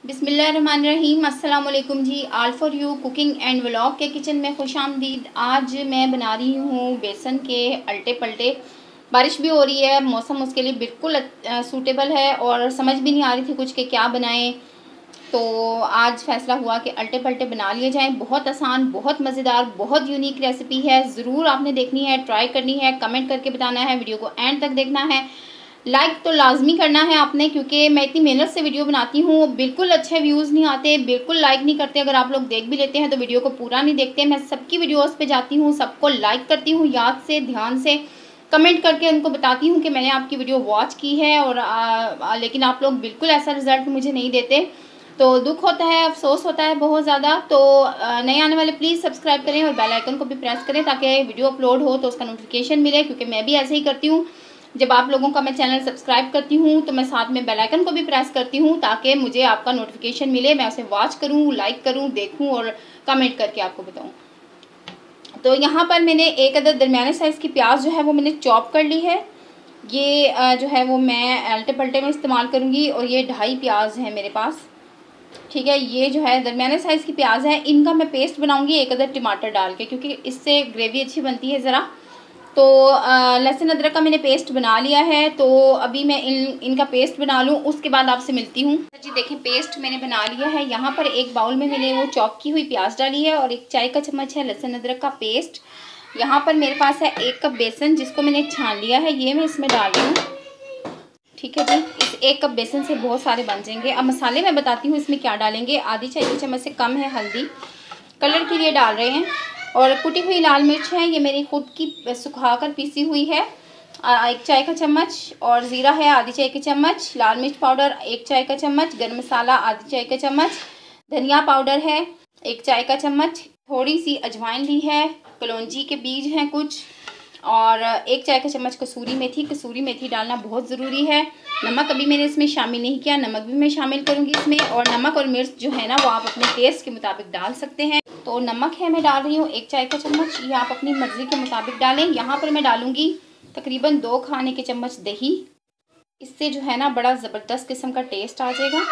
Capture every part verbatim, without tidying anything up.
बिस्मिल्लाहिर्रहमानिर्रहीम। अस्सलाम वालेकुम जी। All for you cooking and vlog के किचन में खुश आमदीद। आज मैं बना रही हूँ बेसन के अल्टे पल्टे। बारिश भी हो रही है, मौसम उसके लिए बिल्कुल सूटेबल है और समझ भी नहीं आ रही थी कुछ के क्या बनाएं, तो आज फैसला हुआ कि अल्टे पल्टे बना लिए जाएं। बहुत आसान, बहुत मज़ेदार, बहुत यूनिक रेसिपी है। ज़रूर आपने देखनी है, ट्राई करनी है, कमेंट करके बताना है, वीडियो को एंड तक देखना है। लाइक तो लाजमी करना है आपने, क्योंकि मैं इतनी मेहनत से वीडियो बनाती हूँ, बिल्कुल अच्छे व्यूज़ नहीं आते, बिल्कुल लाइक नहीं करते। अगर आप लोग देख भी लेते हैं तो वीडियो को पूरा नहीं देखते। मैं सबकी वीडियोस पे जाती हूँ, सबको लाइक करती हूँ, याद से ध्यान से कमेंट करके उनको बताती हूँ कि मैंने आपकी वीडियो वॉच की है। और आ, आ, लेकिन आप लोग बिल्कुल ऐसा रिजल्ट मुझे नहीं देते, तो दुख होता है, अफसोस होता है बहुत ज़्यादा। तो नए आने वाले प्लीज़ सब्सक्राइब करें और बेल आइकन को भी प्रेस करें ताकि वीडियो अपलोड हो तो उसका नोटिफिकेशन मिले, क्योंकि मैं भी ऐसे ही करती हूँ। जब आप लोगों का मैं चैनल सब्सक्राइब करती हूँ तो मैं साथ में बेल आइकन को भी प्रेस करती हूँ ताकि मुझे आपका नोटिफिकेशन मिले, मैं उसे वॉच करूँ, लाइक करूँ, देखूँ और कमेंट करके आपको बताऊँ। तो यहाँ पर मैंने एक अदर दरमियाने साइज़ की प्याज जो है वो मैंने चॉप कर ली है। ये जो है वो मैं अल्टे पल्टे में इस्तेमाल करूँगी और ये ढाई प्याज है मेरे पास, ठीक है। ये जो है दरमियाने साइज़ की प्याज है, इनका मैं पेस्ट बनाऊँगी एक अदर टमाटर डाल के, क्योंकि इससे ग्रेवी अच्छी बनती है ज़रा। तो लहसुन अदरक का मैंने पेस्ट बना लिया है, तो अभी मैं इन इनका पेस्ट बना लूँ, उसके बाद आपसे मिलती हूँ। जी देखें, पेस्ट मैंने बना लिया है। यहाँ पर एक बाउल में मैंने वो चॉप की हुई प्याज डाली है और एक चाय का चम्मच है लहसुन अदरक का पेस्ट। यहाँ पर मेरे पास है एक कप बेसन जिसको मैंने छान लिया है, ये मैं इसमें डाल रही हूँ, ठीक है जी। इस एक कप बेसन से बहुत सारे बन जाएंगे। अब मसाले मैं बताती हूँ इसमें क्या डालेंगे। आधी चाय की चम्मच से कम है हल्दी, कलर के लिए डाल रहे हैं, और कुटी हुई लाल मिर्च है, ये मेरी खुद की सुखाकर पीसी हुई है, एक चाय का चम्मच। और ज़ीरा है आधी चाय की चम्मच, लाल मिर्च पाउडर एक चाय का चम्मच, गरम मसाला आधी चाय का चम्मच, धनिया पाउडर है एक चाय का चम्मच, थोड़ी सी अजवाइन ली है, कलौंजी के बीज हैं कुछ, और एक चाय का चम्मच कसूरी मेथी। कसूरी मेथी डालना बहुत ज़रूरी है। नमक अभी मैंने इसमें शामिल नहीं किया, नमक भी मैं शामिल करूँगी इसमें। और नमक और मिर्च जो है ना वो आप अपने टेस्ट के मुताबिक डाल सकते हैं। तो नमक है मैं डाल रही हूँ एक चाय का चम्मच, ये आप अपनी मर्ज़ी के मुताबिक डालें। यहाँ पर मैं डालूँगी तकरीबन दो खाने के चम्मच दही, इससे जो है ना बड़ा ज़बरदस्त किस्म का टेस्ट आ जाएगा।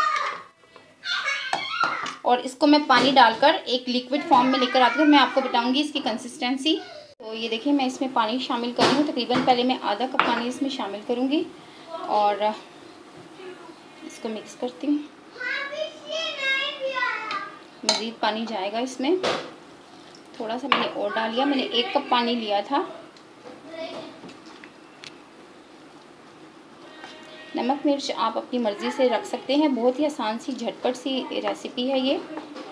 और इसको मैं पानी डालकर एक लिक्विड फॉर्म में लेकर आती हूँ, मैं आपको बताऊँगी इसकी कंसिस्टेंसी। तो ये देखिए मैं इसमें पानी शामिल कर रही हूँ, तकरीबन पहले मैं आधा कप पानी इसमें शामिल करूँगी और इसको मिक्स करती हूँ। मज़ीद पानी जाएगा इसमें, थोड़ा सा मैंने और डाल लिया, मैंने एक कप पानी लिया था। नमक मिर्च आप अपनी मर्ज़ी से रख सकते हैं, बहुत ही आसान सी झटपट सी रेसिपी है ये,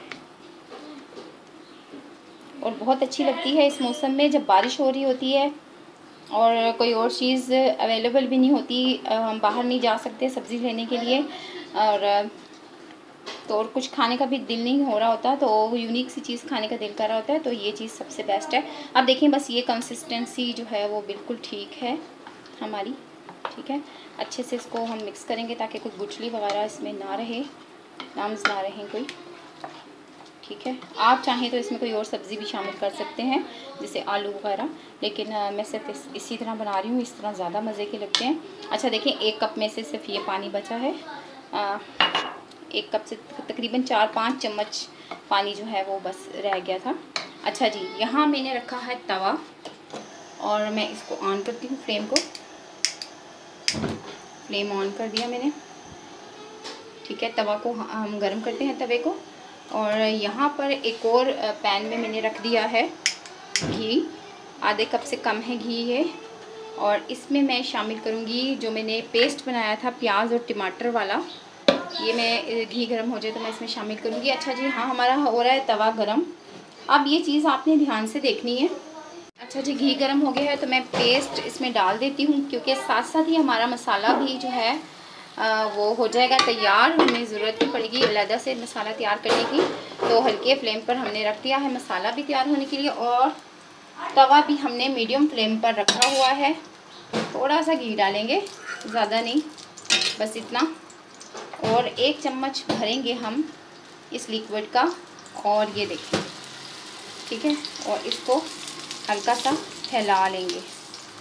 और बहुत अच्छी लगती है इस मौसम में जब बारिश हो रही होती है और कोई और चीज़ अवेलेबल भी नहीं होती, हम बाहर नहीं जा सकते सब्ज़ी लेने के लिए, और तो और कुछ खाने का भी दिल नहीं हो रहा होता, तो यूनिक सी चीज़ खाने का दिल कर रहा होता है, तो ये चीज़ सबसे बेस्ट है। अब देखिए बस ये कंसिस्टेंसी जो है वो बिल्कुल ठीक है हमारी, ठीक है। अच्छे से इसको हम मिक्स करेंगे ताकि कोई गुठली वगैरह इसमें ना रहे, नाम्स ना रहें कोई, ठीक है। आप चाहें तो इसमें कोई और सब्ज़ी भी शामिल कर सकते हैं जैसे आलू वगैरह, लेकिन आ, मैं सिर्फ इस, इसी तरह बना रही हूँ, इस तरह ज़्यादा मज़े के लगते हैं। अच्छा देखिए एक कप में से सिर्फ ये पानी बचा है, आ, एक कप से तकरीबन चार पाँच चम्मच पानी जो है वो बस रह गया था। अच्छा जी, यहाँ मैंने रखा है तवा और मैं इसको ऑन करती हूँ, फ्लेम को, फ्लेम ऑन कर दिया मैंने, ठीक है। तवा को हम गर्म करते हैं तवे को, और यहाँ पर एक और पैन में मैंने रख दिया है घी, आधे कप से कम है घी ये, और इसमें मैं शामिल करूँगी जो मैंने पेस्ट बनाया था प्याज और टमाटर वाला, ये मैं घी गर्म हो जाए तो मैं इसमें शामिल करूँगी। अच्छा जी, हाँ हमारा हो रहा है तवा गरम। अब ये चीज़ आपने ध्यान से देखनी है। अच्छा जी, घी गर्म हो गया है तो मैं पेस्ट इसमें डाल देती हूँ, क्योंकि साथ साथ ही हमारा मसाला भी जो है आ, वो हो जाएगा तैयार, हमें ज़रूरत नहीं पड़ेगी अलहदा से मसाला तैयार करने की। तो हल्के फ्लेम पर हमने रख दिया है मसाला भी तैयार होने के लिए, और तवा भी हमने मीडियम फ्लेम पर रखा हुआ है। थोड़ा सा घी डालेंगे, ज़्यादा नहीं, बस इतना, और एक चम्मच भरेंगे हम इस लिक्विड का, और ये देखिए, ठीक है। और इसको हल्का सा फैला लेंगे,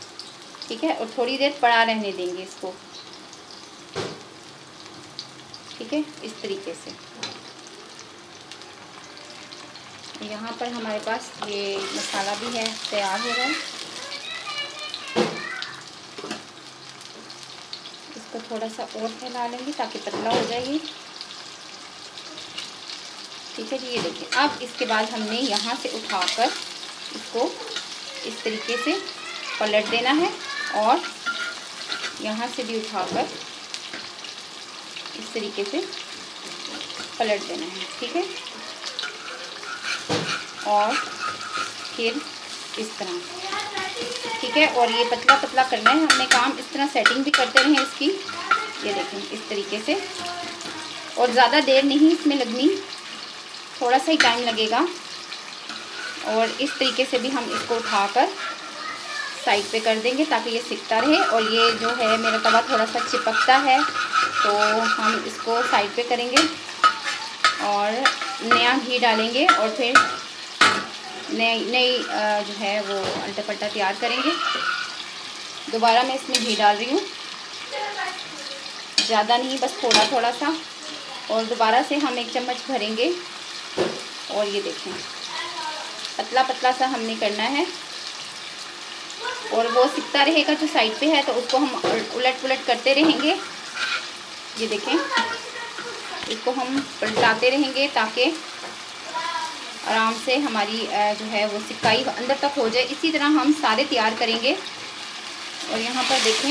ठीक है, और थोड़ी देर पड़ा रहने देंगे इसको। ठीक है, इस तरीके से। यहाँ पर हमारे पास ये मसाला भी है, तैयार हो रहा है। इसको थोड़ा सा और फैला लेंगे ताकि पतला हो जाएगी। ठीक है जी, ये देखिए। अब इसके बाद हमने यहाँ से उठाकर इसको इस तरीके से पलट देना है और यहाँ से भी उठाकर इस तरीके से पलट देना है। ठीक है, और फिर इस तरह। ठीक है, और ये पतला पतला करना है हमने काम। इस तरह सेटिंग भी करते रहें इसकी। ये देखें इस तरीके से, और ज़्यादा देर नहीं इसमें लगनी, थोड़ा सा ही टाइम लगेगा। और इस तरीके से भी हम इसको उठाकर साइड पे कर देंगे ताकि ये सिकता रहे। और ये जो है मेरा तवा थोड़ा सा चिपकता है, तो हम इसको साइड पे करेंगे और नया घी डालेंगे और फिर नई नई जो है वो अल्टा पल्टा तैयार करेंगे। दोबारा मैं इसमें घी डाल रही हूँ, ज़्यादा नहीं, बस थोड़ा थोड़ा सा। और दोबारा से हम एक चम्मच भरेंगे और ये देखें पतला पतला सा हमने करना है। और वो सिकता रहेगा जो साइड पे है, तो उसको हम उलट पुलट करते रहेंगे। ये देखें, इसको हम पलटाते रहेंगे ताकि आराम से हमारी जो है वो सिकाई अंदर तक हो जाए। इसी तरह हम सारे तैयार करेंगे। और यहाँ पर देखें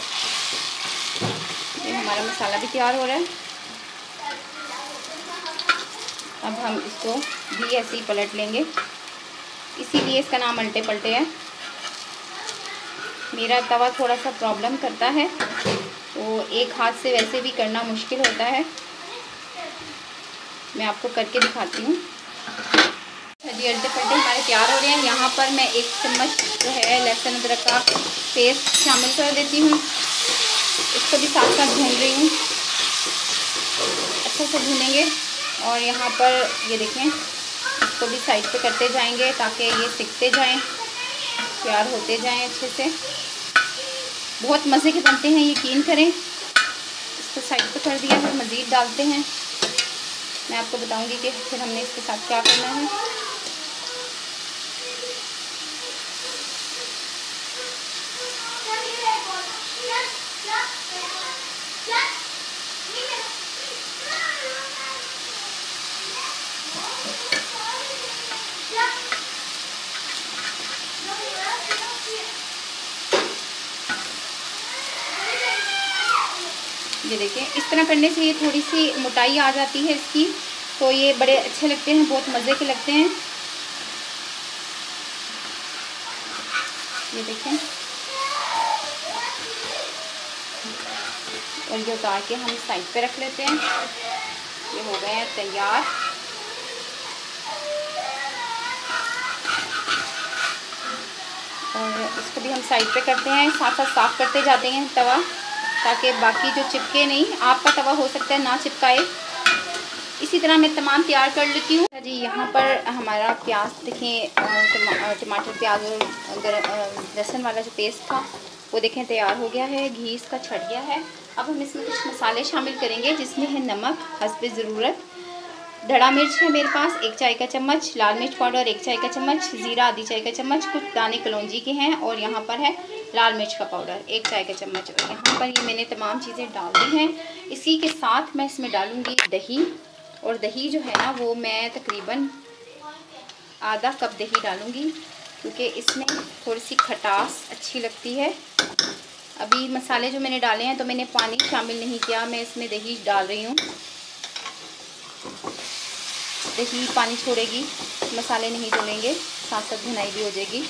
ये हमारा मसाला भी तैयार हो रहा है। अब हम इसको भी ऐसे ही पलट लेंगे, इसीलिए इसका नाम अल्टे पलटे है। मेरा तवा थोड़ा सा प्रॉब्लम करता है, तो एक हाथ से वैसे भी करना मुश्किल होता है। मैं आपको करके दिखाती हूँ। जी, अल्टे पल्टे हमारे तैयार हो रहे हैं। यहाँ पर मैं एक चम्मच जो है लहसुन अदरक का पेस्ट शामिल कर देती हूँ। इसको भी साथ साथ भून रही हूँ, अच्छे से भूनेंगे। और यहाँ पर ये देखें, इसको भी साइड पे करते जाएंगे ताकि ये सिकते जाएं, तैयार होते जाएं अच्छे से। बहुत मज़े के बनते हैं, यकीन करें। इसको साइड पे कर दिया है, मज़ीद डालते हैं। मैं आपको बताऊंगी कि फिर हमने इसके साथ क्या करना है। ये देखिए, इस तरह करने से ये थोड़ी सी मोटाई आ जाती है इसकी, तो ये बड़े अच्छे लगते हैं, बहुत मज़े के लगते हैं। ये देखें, और ये उतार के हम साइड पे रख लेते हैं। ये हो गए हैं तैयार। और इसको भी हम साइड पे करते हैं, साथ साथ साफ़ करते जाते हैं तवा, ताकि बाकी जो चिपके नहीं। आपका तवा हो सकता है ना चिपकाए। इसी तरह मैं तमाम तैयार कर लेती हूँ। जी, यहाँ पर हमारा प्याज देखें, टमाटर प्याज और लहसुन वाला जो पेस्ट था वो देखें तैयार हो गया है। घी इसका छट गया है। अब हम इसमें कुछ मसाले शामिल करेंगे, जिसमें है नमक हस्बे ज़रूरत, धड़ा मिर्च है मेरे पास एक चाय का चम्मच, लाल मिर्च पाउडर एक चाय का चम्मच, ज़ीरा आधी चाय का चम्मच, कुछ दाने कलौंजी के हैं, और यहाँ पर है लाल मिर्च का पाउडर एक चाय का चम्मच। और यहाँ पर ये मैंने तमाम चीज़ें डाल दी हैं। इसी के साथ मैं इसमें डालूँगी दही, और दही जो है ना वो मैं तकरीबन आधा कप दही डालूँगी, क्योंकि इसमें थोड़ी सी खटास अच्छी लगती है। अभी मसाले जो मैंने डाले हैं तो मैंने पानी शामिल नहीं किया, मैं इसमें दही डाल रही हूँ। दही पानी छोड़ेगी, मसाले नहीं जलेंगे, साथ साथ भुनाई भी हो जाएगी।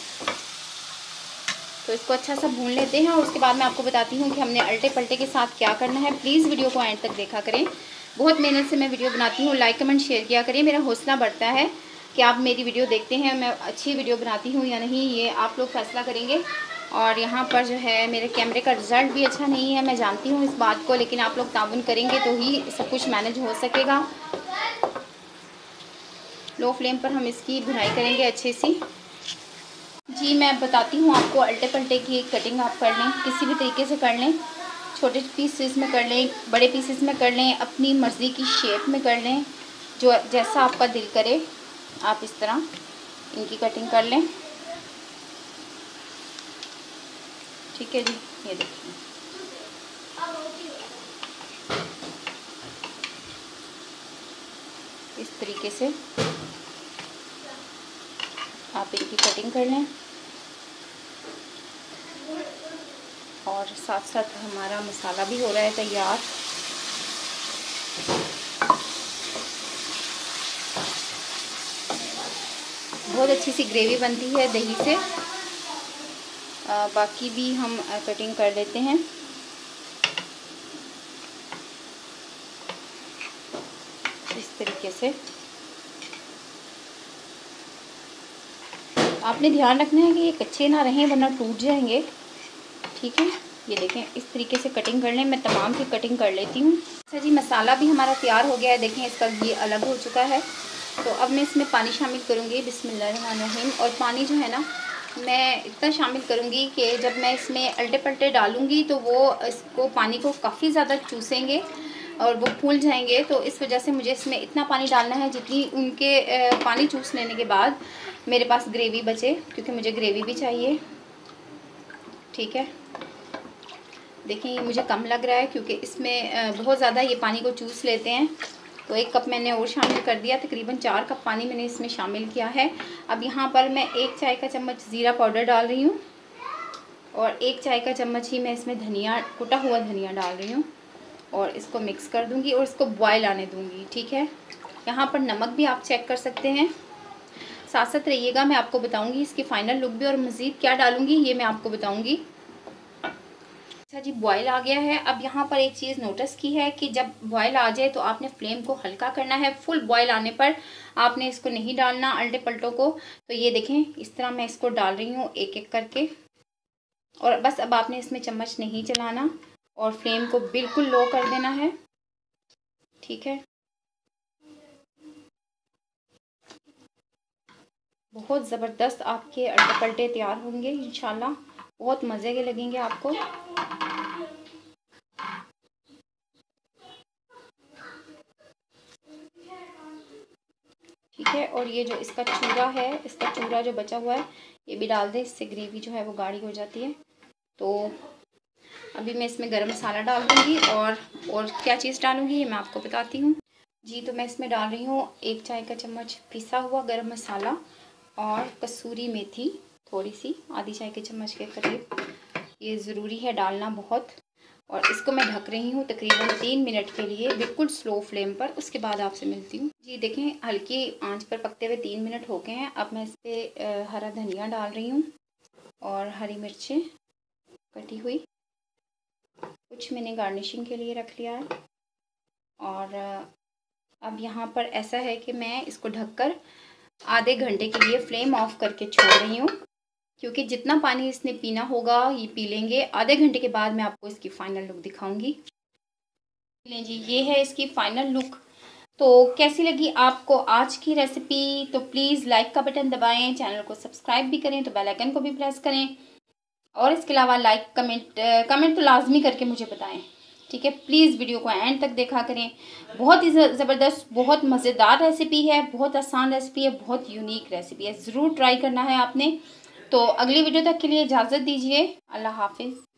तो इसको अच्छा सा भून लेते हैं, और उसके बाद मैं आपको बताती हूँ कि हमने अल्टे पल्टे के साथ क्या करना है। प्लीज़ वीडियो को एंड तक देखा करें। बहुत मेहनत से मैं वीडियो बनाती हूँ, लाइक कमेंट शेयर किया करें। मेरा हौसला बढ़ता है कि आप मेरी वीडियो देखते हैं, मैं अच्छी वीडियो बनाती हूँ या नहीं, ये आप लोग फैसला करेंगे। और यहाँ पर जो है मेरे कैमरे का रिज़ल्ट भी अच्छा नहीं है, मैं जानती हूँ इस बात को, लेकिन आप लोग ताउन करेंगे तो ही सब कुछ मैनेज हो सकेगा। लो फ्लेम पर हम इसकी भुनाई करेंगे अच्छे सी। जी, मैं बताती हूँ आपको, अल्टे पल्टे की कटिंग आप कर लें, किसी भी तरीके से कर लें, छोटे पीसेस में कर लें, बड़े पीसेस में कर लें, अपनी मर्ज़ी की शेप में कर लें, जो जैसा आपका दिल करे आप इस तरह इनकी कटिंग कर लें। ठीक है जी, ये देखिए इस तरीके से आप इनकी कटिंग कर लें। और साथ साथ हमारा मसाला भी हो रहा है तैयार। बहुत अच्छी सी ग्रेवी बनती है दही से। आ, बाकी भी हम कटिंग कर लेते हैं। इस तरीके से आपने ध्यान रखना है कि ये कच्चे ना रहें वरना टूट जाएंगे। ठीक है, ये देखें इस तरीके से कटिंग कर लें। मैं तमाम की कटिंग कर लेती हूँ। अच्छा जी, मसाला भी हमारा तैयार हो गया है। देखें इसका ये अलग हो चुका है। तो अब मैं इसमें पानी शामिल करूँगी, बिस्मिल्लाहिर्रहमानिर्रहीम। और पानी जो है ना, मैं इतना शामिल करूँगी कि जब मैं इसमें अल्टे पल्टे डालूँगी तो वो इसको पानी को काफ़ी ज़्यादा चूसेंगे और वो फूल जाएंगे। तो इस वजह से मुझे इसमें इतना पानी डालना है जितनी उनके पानी चूस लेने के बाद मेरे पास ग्रेवी बचे, क्योंकि मुझे ग्रेवी भी चाहिए। ठीक है, देखें ये मुझे कम लग रहा है क्योंकि इसमें बहुत ज़्यादा ये पानी को चूस लेते हैं। तो एक कप मैंने और शामिल कर दिया, तकरीबन चार कप पानी मैंने इसमें शामिल किया है। अब यहाँ पर मैं एक चाय का चम्मच ज़ीरा पाउडर डाल रही हूँ और एक चाय का चम्मच ही मैं इसमें धनिया, कुटा हुआ धनिया डाल रही हूँ और इसको मिक्स कर दूँगी और इसको बॉयल आने दूँगी। ठीक है, यहाँ पर नमक भी आप चेक कर सकते हैं। साथ साथ रहिएगा, मैं आपको बताऊँगी इसकी फ़ाइनल लुक भी और मज़ीद क्या डालूँगी ये मैं आपको बताऊँगी। अच्छा जी, बॉयल आ गया है। अब यहाँ पर एक चीज़ नोटिस की है कि जब बॉयल आ जाए तो आपने फ्लेम को हल्का करना है। फुल बॉयल आने पर आपने इसको नहीं डालना अल्टे पल्टों को। तो ये देखें इस तरह मैं इसको डाल रही हूँ एक एक करके। और बस अब आपने इसमें चम्मच नहीं चलाना और फ्लेम को बिल्कुल लो कर देना है। ठीक है, बहुत ज़बरदस्त आपके अल्टे पल्टे तैयार होंगे इंशाल्लाह। बहुत मज़े के लगेंगे आपको। ठीक है, और ये जो इसका चूरा है, इसका चूरा जो बचा हुआ है ये भी डाल दें, इससे ग्रेवी जो है वो गाढ़ी हो जाती है। तो अभी मैं इसमें गरम मसाला डाल दूँगी और और क्या चीज़ डालूँगी ये मैं आपको बताती हूँ जी। तो मैं इसमें डाल रही हूँ एक चाय का चम्मच पिसा हुआ गरम मसाला और कसूरी मेथी थोड़ी सी, आधी चाय के चम्मच के करीब। ये ज़रूरी है डालना बहुत। और इसको मैं ढक रही हूँ तकरीबन तीन मिनट के लिए, बिल्कुल स्लो फ्लेम पर। उसके बाद आपसे मिलती हूँ जी। देखें हल्की आंच पर पकते हुए तीन मिनट हो गए हैं। अब मैं इस पर हरा धनिया डाल रही हूँ और हरी मिर्चें कटी हुई, कुछ मैंने गार्निशिंग के लिए रख लिया है। और अब यहाँ पर ऐसा है कि मैं इसको ढककर आधे घंटे के लिए फ्लेम ऑफ करके छोड़ रही हूँ, क्योंकि जितना पानी इसने पीना होगा ये पी लेंगे। आधे घंटे के बाद मैं आपको इसकी फ़ाइनल लुक दिखाऊंगी। लें जी, ये है इसकी फ़ाइनल लुक। तो कैसी लगी आपको आज की रेसिपी? तो प्लीज़ लाइक का बटन दबाएं, चैनल को सब्सक्राइब भी करें, तो बेल आइकन को भी प्रेस करें। और इसके अलावा लाइक कमेंट कमेंट तो लाजमी करके मुझे बताएं। ठीक है, प्लीज़ वीडियो को एंड तक देखा करें। बहुत ही ज़बरदस्त, बहुत मज़ेदार रेसिपी है, बहुत आसान रेसिपी है, बहुत यूनिक रेसिपी है। ज़रूर ट्राई करना है आपने। तो अगली वीडियो तक के लिए इजाज़त दीजिए। अल्लाह हाफिज़।